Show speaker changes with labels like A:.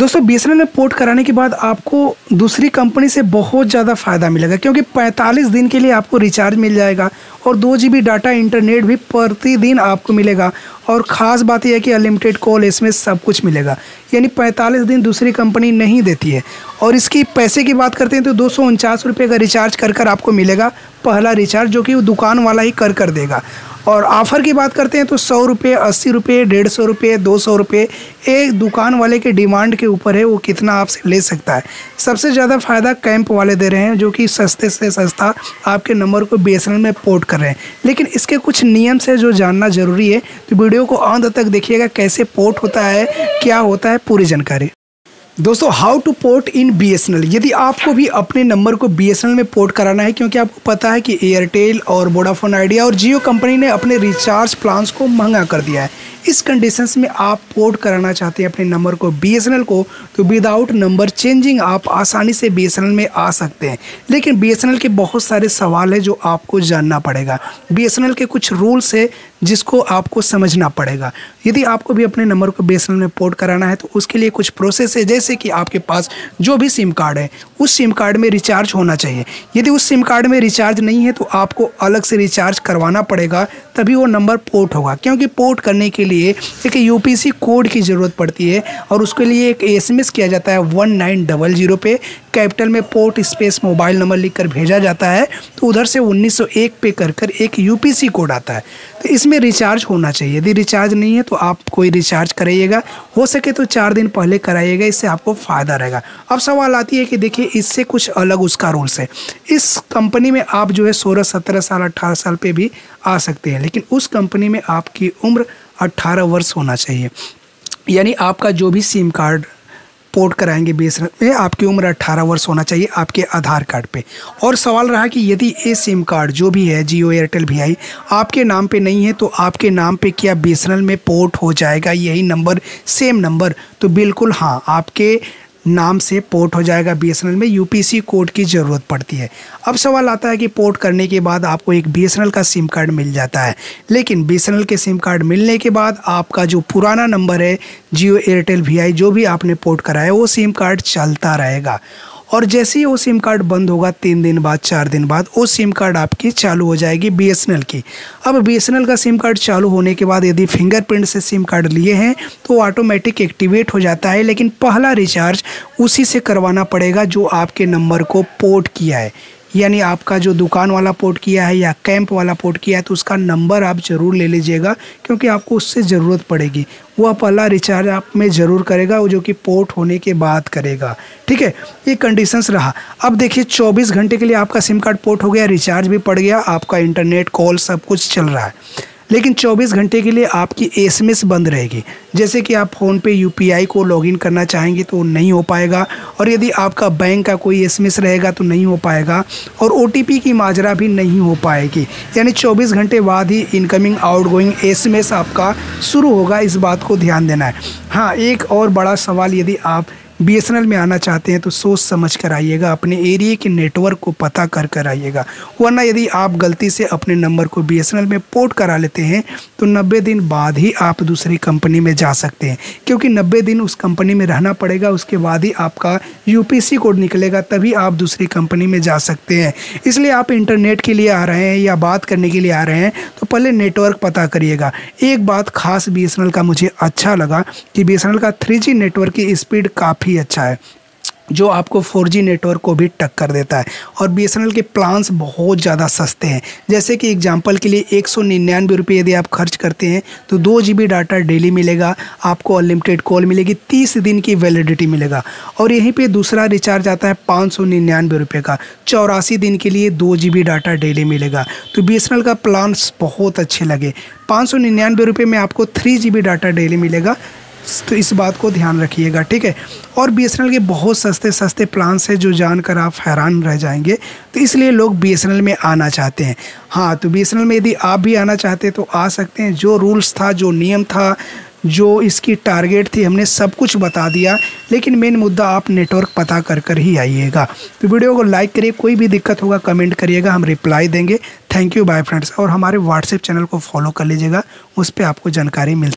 A: दोस्तों बीएसएनएल में पोर्ट कराने के बाद आपको दूसरी कंपनी से बहुत ज़्यादा फ़ायदा मिलेगा, क्योंकि 45 दिन के लिए आपको रिचार्ज मिल जाएगा और 2 GB डाटा इंटरनेट भी प्रतिदिन आपको मिलेगा। और ख़ास बात यह है कि अनलिमिटेड कॉल एसएमएस सब कुछ मिलेगा, यानी 45 दिन दूसरी कंपनी नहीं देती है। और इसकी पैसे की बात करते हैं तो 249 रुपये का रिचार्ज कर आपको मिलेगा पहला रिचार्ज, जो कि वो दुकान वाला ही कर देगा। और ऑफ़र की बात करते हैं तो 100 रुपये, 80 रुपये, 150 रुपये, 200 रुपये, एक दुकान वाले के डिमांड के ऊपर है वो कितना आपसे ले सकता है। सबसे ज़्यादा फ़ायदा कैंप वाले दे रहे हैं, जो कि सस्ते से सस्ता आपके नंबर को बीएसएनएल में पोर्ट कर रहे हैं। लेकिन इसके कुछ नियम से जो जानना ज़रूरी है, तो वीडियो को अंत तक देखिएगा, कैसे पोर्ट होता है, क्या होता है, पूरी जानकारी। दोस्तों how to port in BSNL. यदि आपको भी अपने नंबर को बीएसएनएल में पोर्ट कराना है, क्योंकि आपको पता है कि एयरटेल और वोडाफोन आइडिया और जियो कंपनी ने अपने रिचार्ज प्लान्स को महंगा कर दिया है। इस कंडीशंस में आप पोर्ट कराना चाहते हैं अपने नंबर को बीएसएनएल को, तो विदाउट नंबर चेंजिंग आप आसानी से बीएसएनएल में आ सकते हैं। लेकिन बीएसएनएल के बहुत सारे सवाल है जो आपको जानना पड़ेगा। बीएसएनएल के कुछ रूल्स है जिसको आपको समझना पड़ेगा। यदि आपको भी अपने नंबर को बीएसएनएल में पोर्ट कराना है तो उसके लिए कुछ प्रोसेस है, जैसे कि आपके पास जो भी सिम कार्ड है उस सिम कार्ड में रिचार्ज होना चाहिए। यदि उस सिम कार्ड में रिचार्ज नहीं है तो आपको अलग से रिचार्ज करवाना पड़ेगा, तभी वो नंबर पोर्ट होगा। क्योंकि पोर्ट करने के लिए एक यूपीसी कोड की ज़रूरत पड़ती है और उसके लिए एक एसएमएस किया जाता है 1900 पे, कैपिटल में पोर्ट स्पेस मोबाइल नंबर लिखकर भेजा जाता है, तो उधर से 1901 पे कर एक यूपीसी कोड आता है। तो इसमें रिचार्ज होना चाहिए। यदि रिचार्ज नहीं है तो आप कोई रिचार्ज कराइएगा, हो सके तो 4 दिन पहले कराइएगा, इससे आपको फ़ायदा रहेगा। अब सवाल आती है कि देखिए इससे कुछ अलग उसका रूल्स है। इस कंपनी में आप जो है 16, 17 साल, 18 साल पे भी आ सकते हैं, लेकिन उस कंपनी में आपकी उम्र 18 वर्ष होना चाहिए। यानी आपका जो भी सिम कार्ड पोर्ट कराएंगे बीएसएनएल में, आपकी उम्र 18 वर्ष होना चाहिए आपके आधार कार्ड पे। और सवाल रहा कि यदि ये सिम कार्ड जो भी है, जियो, एयरटेल, वीआई, आपके नाम पे नहीं है तो आपके नाम पे क्या बीएसएनएल में पोर्ट हो जाएगा यही नंबर, सेम नंबर? तो बिल्कुल हाँ, आपके नाम से पोर्ट हो जाएगा बीएसएनएल में। यूपीसी कोड की ज़रूरत पड़ती है। अब सवाल आता है कि पोर्ट करने के बाद आपको एक बीएसएनएल का सिम कार्ड मिल जाता है, लेकिन बीएसएनएल के सिम कार्ड मिलने के बाद आपका जो पुराना नंबर है, जियो, एयरटेल, वीआई, जो भी आपने पोर्ट कराया वो सिम कार्ड चलता रहेगा। और जैसे ही वो सिम कार्ड बंद होगा 3 दिन बाद, 4 दिन बाद, वो सिम कार्ड आपकी चालू हो जाएगी बीएसएनएल की। अब बीएसएनएल का सिम कार्ड चालू होने के बाद यदि फिंगरप्रिंट से सिम कार्ड लिए हैं तो ऑटोमेटिक एक्टिवेट हो जाता है, लेकिन पहला रिचार्ज उसी से करवाना पड़ेगा जो आपके नंबर को पोर्ट किया है। यानी आपका जो दुकान वाला पोर्ट किया है या कैंप वाला पोर्ट किया है तो उसका नंबर आप ज़रूर ले लीजिएगा, क्योंकि आपको उससे ज़रूरत पड़ेगी। वह पहला रिचार्ज आप में ज़रूर करेगा, वो जो कि पोर्ट होने के बाद करेगा। ठीक है, ये कंडीशंस रहा। अब देखिए 24 घंटे के लिए आपका सिम कार्ड पोर्ट हो गया, रिचार्ज भी पड़ गया, आपका इंटरनेट, कॉल सब कुछ चल रहा है। लेकिन 24 घंटे के लिए आपकी एसएमएस बंद रहेगी। जैसे कि आप फ़ोन पे यूपीआई को लॉगिन करना चाहेंगे तो नहीं हो पाएगा, और यदि आपका बैंक का कोई एसएमएस रहेगा तो नहीं हो पाएगा, और ओटीपी की माजरा भी नहीं हो पाएगी। यानी 24 घंटे बाद ही इनकमिंग आउटगोइंग एसएमएस आपका शुरू होगा, इस बात को ध्यान देना है। हाँ, एक और बड़ा सवाल, यदि आप बीएसएनएल में आना चाहते हैं तो सोच समझ कर आइएगा, अपने एरिया के नेटवर्क को पता कर आइएगा। वरना यदि आप गलती से अपने नंबर को बीएसएनएल में पोर्ट करा लेते हैं तो 90 दिन बाद ही आप दूसरी कंपनी में जा सकते हैं, क्योंकि 90 दिन उस कंपनी में रहना पड़ेगा। उसके बाद ही आपका यूपीसी कोड निकलेगा, तभी आप दूसरी कंपनी में जा सकते हैं। इसलिए आप इंटरनेट के लिए आ रहे हैं या बात करने के लिए आ रहे हैं तो पहले नेटवर्क पता करिएगा। एक बात खास बीएसएनएल का मुझे अच्छा लगा कि बीएसएनएल का 3G नेटवर्क की स्पीड काफ़ी अच्छा है, जो आपको 4G नेटवर्क को भी टक्कर देता है। और बीएसएनएल के प्लान्स बहुत ज़्यादा सस्ते हैं। जैसे कि एग्जांपल के लिए 199 रुपये यदि आप खर्च करते हैं तो 2 GB डाटा डेली मिलेगा, आपको अनलिमिटेड कॉल मिलेगी, 30 दिन की वैलिडिटी मिलेगा। और यहीं पे दूसरा रिचार्ज आता है 599 रुपये का, 84 दिन के लिए 2 GB डाटा डेली मिलेगा। तो बीएसएनएल का प्लान्स बहुत अच्छे लगे। 599 रुपये में आपको 3 GB डाटा डेली मिलेगा, तो इस बात को ध्यान रखिएगा। ठीक है, और बीएसएनएल के बहुत सस्ते सस्ते प्लान्स हैं जो जानकर आप हैरान रह जाएंगे, तो इसलिए लोग बीएसएनएल में आना चाहते हैं। हाँ, तो बीएसएनएल में यदि आप भी आना चाहते हैं तो आ सकते हैं। जो रूल्स था, जो नियम था, जो इसकी टारगेट थी, हमने सब कुछ बता दिया। लेकिन मेन मुद्दा आप नेटवर्क पता कर ही आइएगा। तो वीडियो को लाइक करिए, कोई भी दिक्कत होगा कमेंट करिएगा, हम रिप्लाई देंगे। Thank you, bye friends. और हमारे व्हाट्सएप चैनल को फॉलो कर लीजिएगा, उस पर आपको जानकारी मिलती